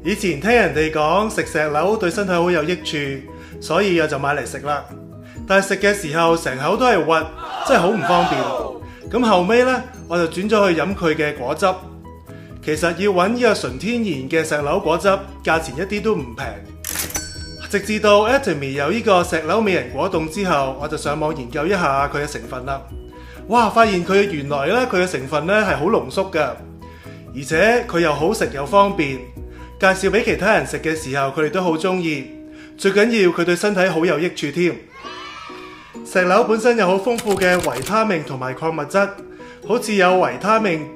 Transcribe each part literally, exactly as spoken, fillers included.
以前聽人哋講食石榴對身體好有益處，所以我就買嚟食啦。但係食嘅時候成口都係核，真係好唔方便。咁後尾呢，我就轉咗去飲佢嘅果汁。其實要揾呢個純天然嘅石榴果汁，價錢一啲都唔平。直至到 Atomy 有呢個石榴美人果凍之後，我就上網研究一下佢嘅成分啦。哇！發現佢原來咧佢嘅成分咧係好濃縮嘅，而且佢又好食又方便。介紹俾其他人食嘅時候，佢哋都好中意。最緊要佢對身體好有益處添。石榴本身有好豐富嘅維他命同埋礦物質，好似有維他命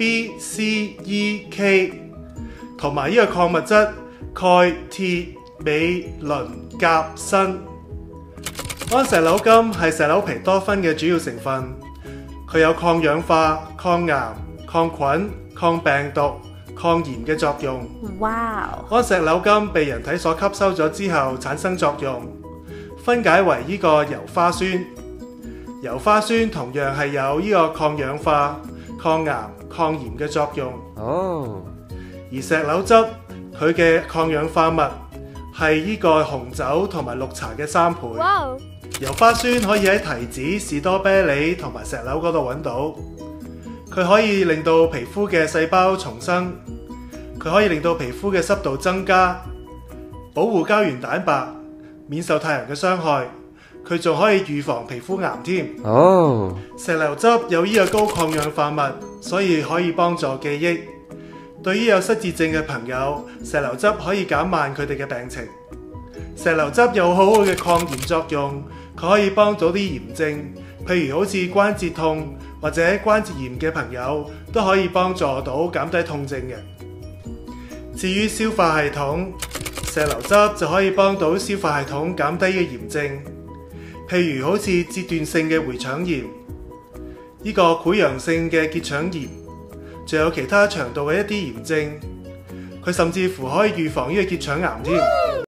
B、C、E、K， 同埋呢個礦物質鈣、鐵、鎂、磷、鉀、鋅。安石榴柑係石榴皮多酚嘅主要成分，佢有抗氧化、抗癌、抗菌、抗病毒、抗炎嘅作用。 哇！ 安石榴柑被人體所吸收咗之後產生作用，分解為呢個油花酸。油花酸同樣係有呢個抗氧化、抗癌、抗炎嘅作用。 哦。 而石榴汁佢嘅抗氧化物係呢個紅酒同埋綠茶嘅三倍。 哇！ 油花酸可以喺提子、士多啤梨同埋石榴嗰度揾到，佢可以令到皮膚嘅細胞重生，佢可以令到皮膚嘅濕度增加，保護膠原蛋白，免受太陽嘅傷害，佢仲可以預防皮膚癌添。 哦， 石榴汁有呢個高抗氧化物，所以可以幫助記憶。對於有失智症嘅朋友，石榴汁可以減慢佢哋嘅病情。石榴汁有好好嘅抗炎作用，佢可以幫到啲炎症，譬如好似關節痛或者關節炎嘅朋友，都可以幫助到減低痛症嘅。至於消化系統，石榴汁就可以幫到消化系統減低嘅炎症，譬如好似截斷性嘅回腸炎，呢個潰瘍性嘅結腸炎，仲有其他腸道嘅一啲炎症，佢甚至乎可以預防呢個結腸癌添。